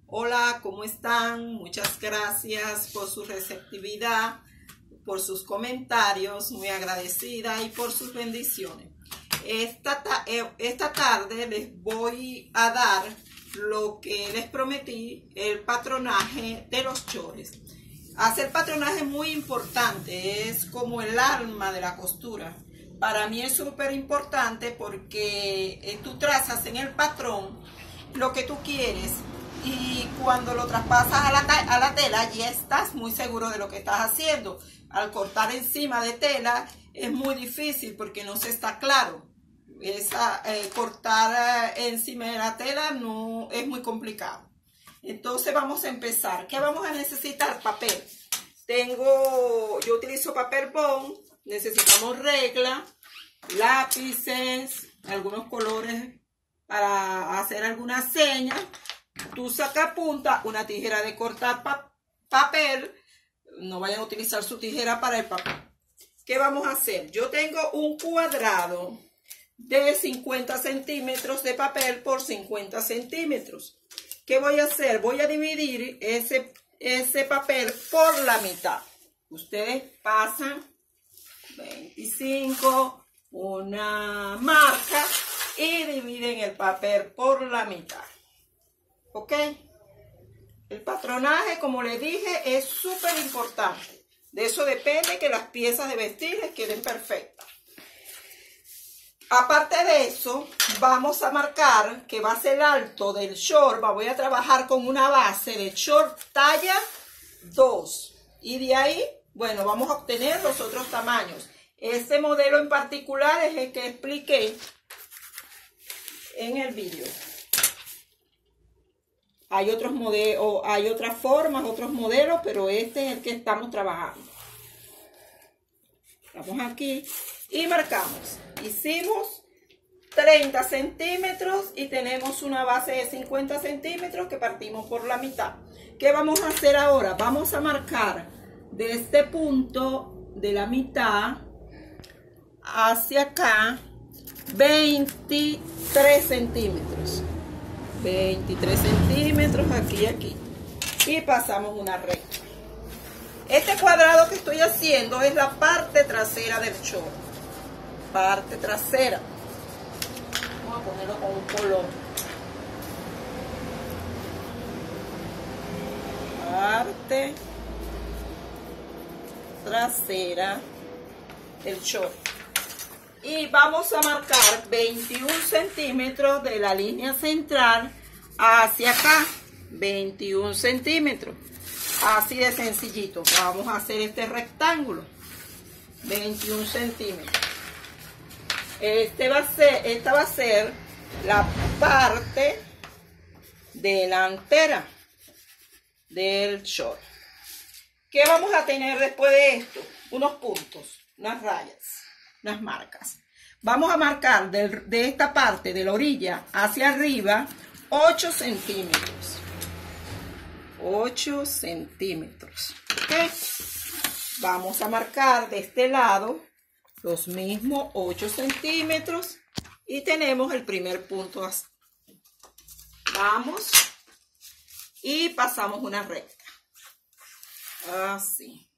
Hola, ¿cómo están? Muchas gracias por su receptividad, por sus comentarios, muy agradecida y por sus bendiciones. Esta tarde les voy a dar lo que les prometí, el patronaje de los chores. Hacer patronaje es muy importante, es como el alma de la costura. Para mí es súper importante porque tú trazas en el patrón lo que tú quieres y cuando lo traspasas a la tela ya estás muy seguro de lo que estás haciendo. Al cortar encima de tela es muy difícil porque no se está claro. Cortar encima de la tela no es muy complicado. Entonces vamos a empezar. ¿Qué vamos a necesitar? Papel. Yo utilizo papel bond. Necesitamos regla, lápices, algunos colores para hacer algunas señas. Tu sacapunta, una tijera de cortar papel. No vayan a utilizar su tijera para el papel. ¿Qué vamos a hacer? Yo tengo un cuadrado de 50 centímetros de papel por 50 centímetros. ¿Qué voy a hacer? Voy a dividir ese papel por la mitad. Ustedes pasan 25, una marca y dividen el papel por la mitad. ¿Ok? El patronaje, como les dije, es súper importante. De eso depende que las piezas de vestir les queden perfectas. Aparte de eso, vamos a marcar que va a ser el alto del short. Voy a trabajar con una base de short talla 2. Y de ahí, bueno, vamos a obtener los otros tamaños. Este modelo en particular es el que expliqué en el vídeo. Hay otros modelos, hay otras formas, otros modelos, pero este es el que estamos trabajando. Vamos aquí y marcamos. Hicimos 30 centímetros y tenemos una base de 50 centímetros que partimos por la mitad. ¿Qué vamos a hacer ahora? Vamos a marcar de este punto de la mitad hacia acá 23 centímetros. 23 centímetros aquí y aquí. Y pasamos una recta. Este cuadrado que estoy haciendo es la parte trasera del short. Parte trasera. Vamos a ponerlo con un color. Parte trasera del short. Y vamos a marcar 21 centímetros de la línea central hacia acá. 21 centímetros. Así de sencillito. Vamos a hacer este rectángulo. 21 centímetros. Esta va a ser la parte delantera del short. ¿Qué vamos a tener después de esto? Unos puntos, unas rayas, unas marcas. Vamos a marcar de esta parte de la orilla hacia arriba 8 centímetros. 8 centímetros. ¿Okay? Vamos a marcar de este lado los mismos 8 centímetros y tenemos el primer punto así. Vamos y pasamos una recta. Así.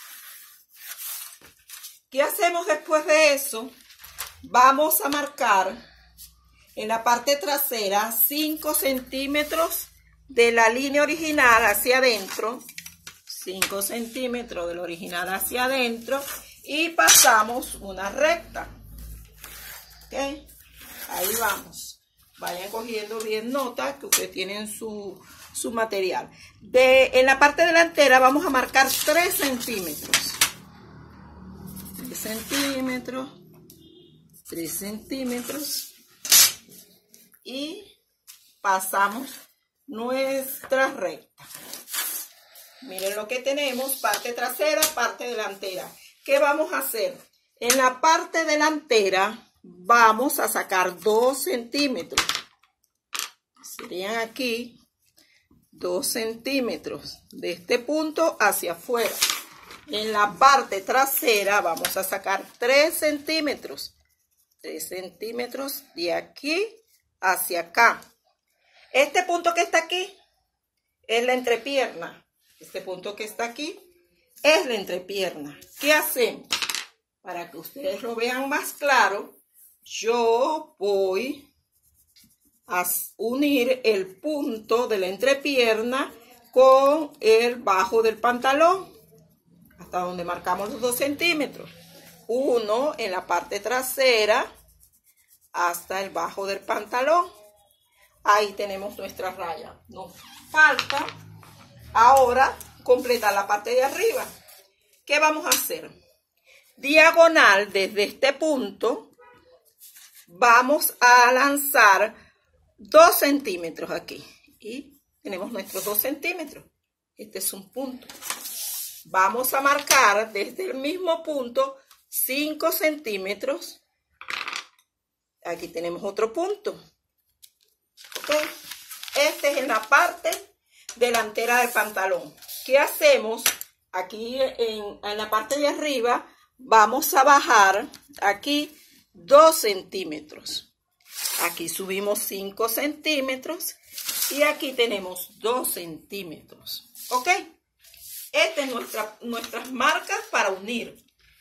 ¿Qué hacemos después de eso? Vamos a marcar en la parte trasera 5 centímetros de la línea original hacia adentro. 5 centímetros del original hacia adentro. Y pasamos una recta. ¿Ok? Ahí vamos. Vayan cogiendo bien nota que ustedes tienen su material. En la parte delantera vamos a marcar 3 centímetros. 3 centímetros. 3 centímetros. Y pasamos nuestra recta. Miren lo que tenemos. Parte trasera, parte delantera. ¿Qué vamos a hacer? En la parte delantera vamos a sacar 2 centímetros. Serían aquí 2 centímetros de este punto hacia afuera. En la parte trasera vamos a sacar 3 centímetros. 3 centímetros de aquí hacia acá. Este punto que está aquí es la entrepierna. Este punto que está aquí es la entrepierna. ¿Qué hacemos? Para que ustedes lo vean más claro, yo voy a unir el punto de la entrepierna con el bajo del pantalón, hasta donde marcamos los 2 centímetros. Uno en la parte trasera hasta el bajo del pantalón. Ahí tenemos nuestra raya. Nos falta ahora completar la parte de arriba. ¿Qué vamos a hacer? Diagonal desde este punto vamos a lanzar 2 centímetros aquí. Y tenemos nuestros 2 centímetros. Este es un punto. Vamos a marcar desde el mismo punto 5 centímetros. Aquí tenemos otro punto. ¿Okay? Este es en la parte delantera del pantalón. ¿Qué hacemos? Aquí en la parte de arriba vamos a bajar aquí 2 centímetros. Aquí subimos 5 centímetros y aquí tenemos 2 centímetros. ¿Ok? Estas son nuestras marcas para unir.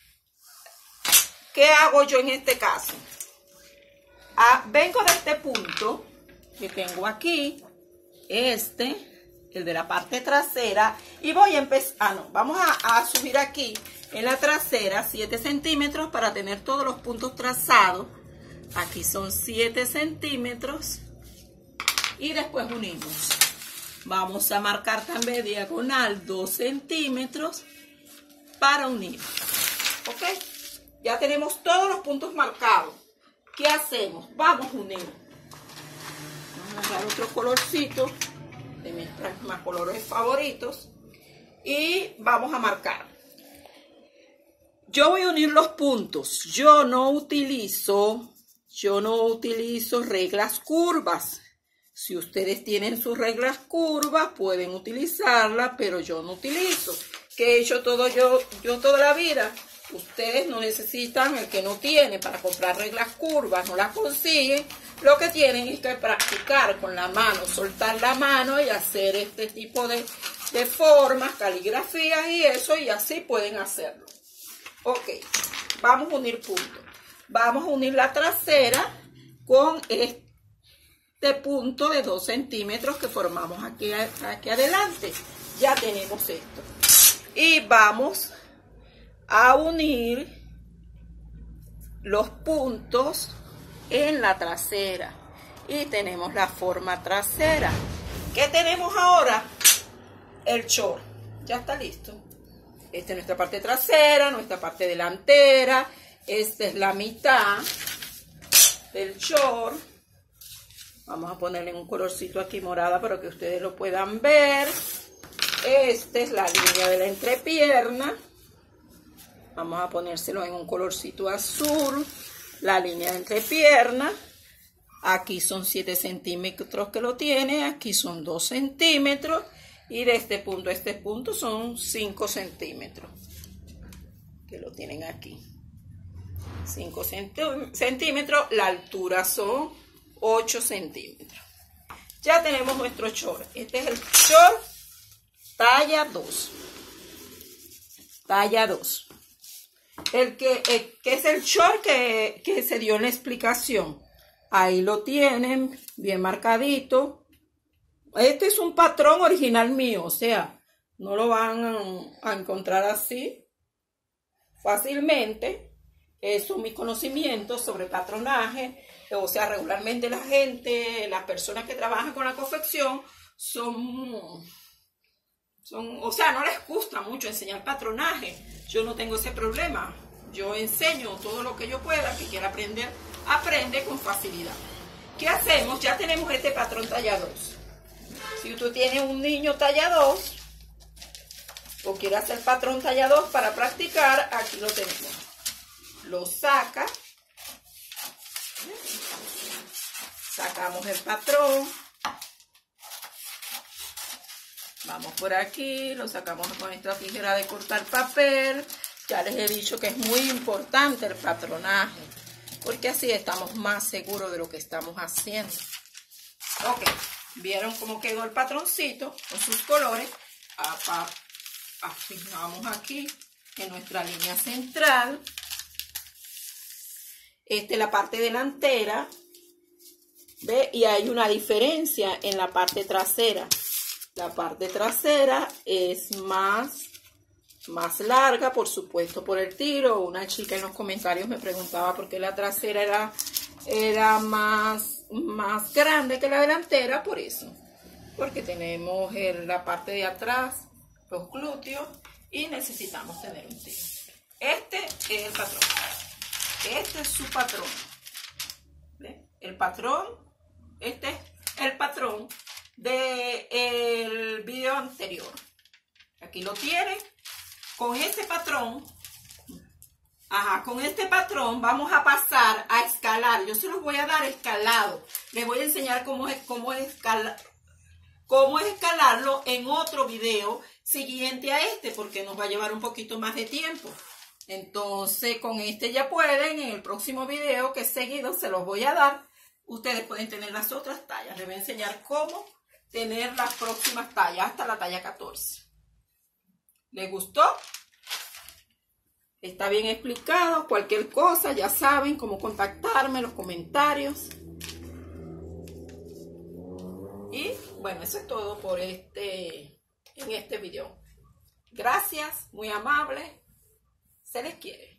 ¿Qué hago yo en este caso? Vengo de este punto que tengo aquí, el de la parte trasera, y voy a empezar, vamos a subir aquí en la trasera 7 centímetros para tener todos los puntos trazados. Aquí son 7 centímetros y después unimos. Vamos a marcar también diagonal 2 centímetros para unir. ¿Ok? Ya tenemos todos los puntos marcados. ¿Qué hacemos? Vamos a unir. Vamos a dar otro colorcito de mis más colores favoritos y vamos a marcar. Yo voy a unir los puntos. Yo no utilizo reglas curvas. Si ustedes tienen sus reglas curvas, pueden utilizarlas, pero yo no utilizo. ¿Qué he hecho yo toda la vida? Ustedes no necesitan, el que no tiene para comprar reglas curvas, no las consiguen. Lo que tienen es que practicar con la mano, soltar la mano y hacer este tipo de formas, caligrafías y eso, y así pueden hacerlo. Ok, vamos a unir puntos. Vamos a unir la trasera con este punto de 2 centímetros que formamos aquí adelante. Ya tenemos esto. Y vamos a unir los puntos en la trasera. Y tenemos la forma trasera. ¿Qué tenemos ahora? El short. Ya está listo. Esta es nuestra parte trasera, nuestra parte delantera. Esta es la mitad del short. Vamos a ponerle un colorcito aquí morada para que ustedes lo puedan ver. Esta es la línea de la entrepierna. Vamos a ponérselo en un colorcito azul. La línea de entrepierna. Aquí son 7 centímetros que lo tiene. Aquí son 2 centímetros. Y de este punto a este punto son 5 centímetros. Que lo tienen aquí. 5 centímetros. La altura son 8 centímetros. Ya tenemos nuestro short. Este es el short talla 2. Talla 2. Que es el short que se dio en la explicación. Ahí lo tienen, bien marcadito. Este es un patrón original mío, o sea, no lo van a encontrar así fácilmente. Son mis conocimientos sobre patronaje. O sea, regularmente las personas que trabajan con la confección o sea, no les gusta mucho enseñar patronaje. Yo no tengo ese problema. Yo enseño todo lo que yo pueda. Que quiera aprender, aprende con facilidad. ¿Qué hacemos? Ya tenemos este patrón talla 2. Si tú tienes un niño talla 2 o quieres hacer patrón talla 2 para practicar, aquí lo tenemos. Lo saca. Sacamos el patrón. Vamos por aquí, lo sacamos con nuestra tijera de cortar papel. Ya les he dicho que es muy importante el patronaje, porque así estamos más seguros de lo que estamos haciendo. Ok, ¿Vieron cómo quedó el patroncito con sus colores? Fijamos aquí en nuestra línea central. La parte delantera. ¿Ve? Y hay una diferencia en la parte trasera. La parte trasera es más larga, por supuesto, por el tiro. Una chica en los comentarios me preguntaba por qué la trasera era más grande que la delantera. Por eso, porque tenemos la parte de atrás, los glúteos, y necesitamos tener un tiro. Este es el patrón. Este es su patrón. ¿Ve? El patrón, este es el patrón del video anterior. Aquí lo tienen. Con este patrón, con este patrón vamos a pasar a escalar. Yo se los voy a dar escalado. Les voy a enseñar cómo escalarlo en otro video siguiente a porque nos va a llevar un poquito más de tiempo. Entonces, con este ya pueden. En el próximo video que seguido se los voy a dar, ustedes pueden tener las otras tallas. Les voy a enseñar cómo tener las próximas tallas hasta la talla 14. ¿Les gustó? Está bien explicado. Cualquier cosa, ya saben cómo contactarme en los comentarios. Y bueno, eso es todo por en este video. Gracias, muy amable. Se les quiere.